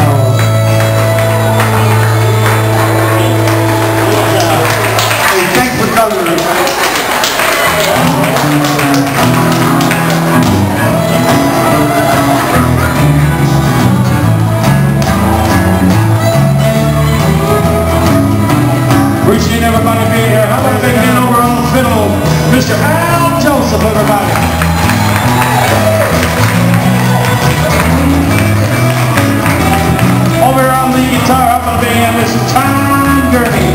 Hey, thanks for coming. Appreciate everybody being here. How about a big hand over on the fiddle, Mr. Al Joseph, everybody. Over here on the guitar, how about a big hand, Mr. Tom Gurney.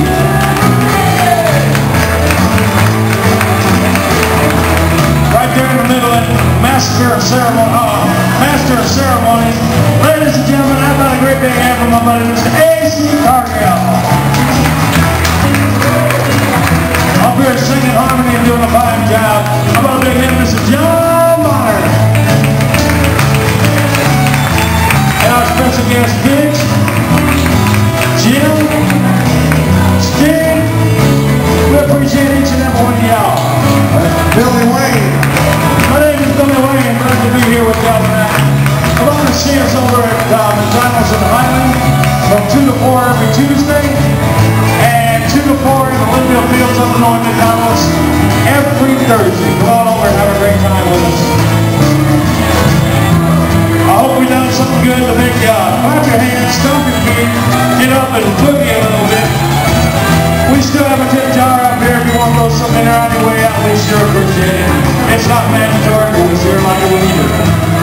Right there in the middle, Master of Ceremonies. Ladies and gentlemen, how about a great big hand for my buddy, Mr. A.C. Cargill. Up here singing harmony and doing a fine job. How about a big hand, Mr. John Bonner. And our special guest, Biggs, Jim, Sting. We appreciate each and every one of y'all. Billy Wayne. My name is Billy Wayne. Glad to be here with y'all tonight. Come on and see us over at McDonald's in Highland from 2 to 4 every Tuesday. And 2 to 4 in the Linville Fields up north McDonald's every Thursday. Come on over and have a great time with us. I hope we done something good to make you clap your hands, stomp your feet, get up and boogie a little bit. We still have a tip jar up here if you want to throw something in there on your way out. We sure appreciate it. It's not mandatory, but we sure like it when you do.